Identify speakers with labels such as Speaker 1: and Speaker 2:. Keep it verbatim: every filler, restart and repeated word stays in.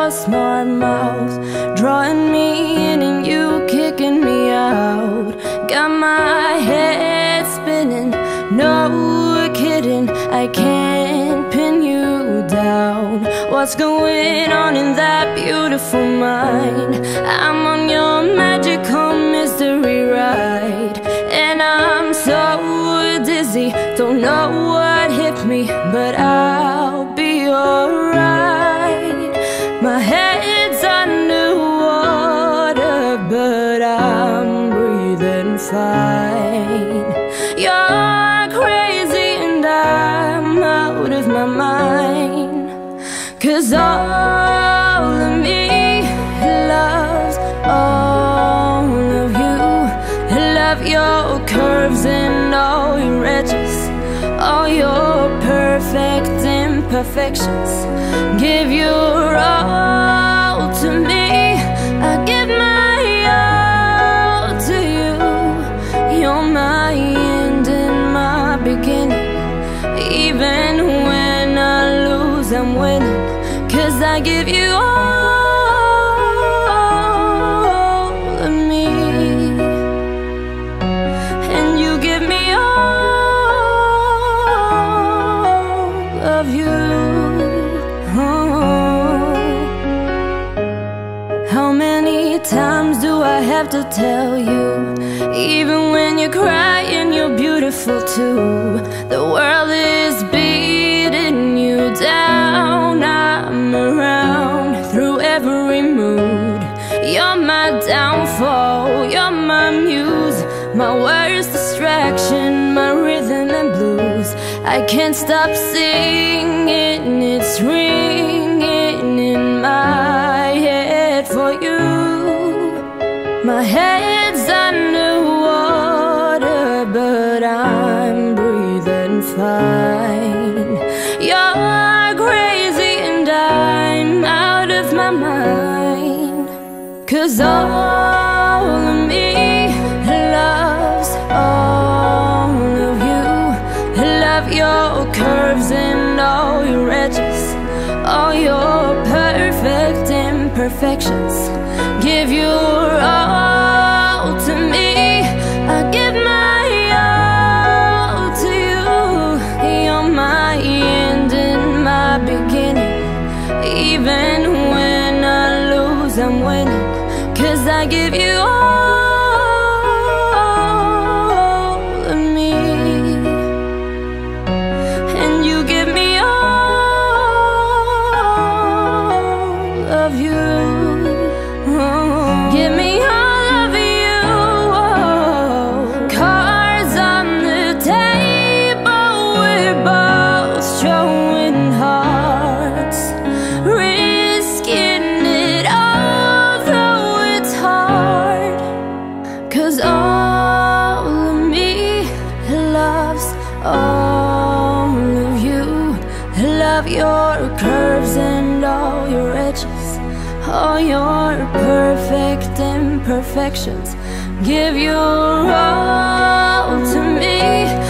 Speaker 1: your smart mouth, drawing me in and you kicking me out. Got my head spinning, no kidding, I can't pin you down. What's going on in that beautiful mind? I'm on your magical mystery ride, and I'm so dizzy, don't know what hit me, but I'll be alright. My head's underwater, but I'm breathing fine. You're crazy and I'm out of my mind, 'cause all of me loves all of you. Love your curves and all your edges, all your perfect imperfections. Give your all to me, I give my all to you. You're my end and my beginning. Even when I lose, I'm winning, 'cause I give you all of me, and you give me all of you. Oh. How many times do I have to tell you? Even when you're crying, you're beautiful too. The world is beating you down, I'm around through every mood. You're my downfall, you're my muse, my worst distraction, my rhythm and blues. I can't stop singing, it's ringing in my head for you. My head's underwater, but I'm breathing fine. You're crazy and I'm out of my mind, 'cause all of me loves all of you. Love your curves and all your edges, all your perfect imperfections. Give your all to me, I give my all to you. You're my end and my beginning. Even when I lose, I'm winning, 'cause I give you all of me, and you give me all of you. Oh. Give me all of you. Oh. Cards on the table, we're both showing hearts, risking it although it's hard. 'Cause all of me loves all of you. Love your curves and all your edges, all your perfect imperfections. Give your all to me,